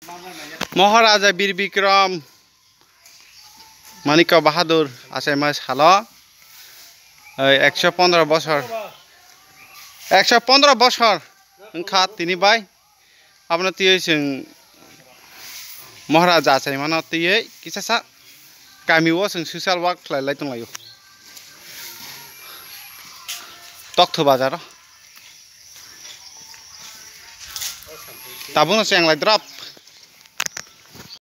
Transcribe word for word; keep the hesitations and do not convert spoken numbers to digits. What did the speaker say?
महाराजा वीर विक्रम मानिक बाहादुर আছে মই সাল একশো পনেরো বছর একশো পনেরো বছর খা তিনি বাই আপনার তিয়ে महाराजा আছে মানে তিয়ে কিসা গামিও जों ससियेल वर्क खालायलाय दंलायो तख्थ बाजार ताबुनो सेंलाय द्राप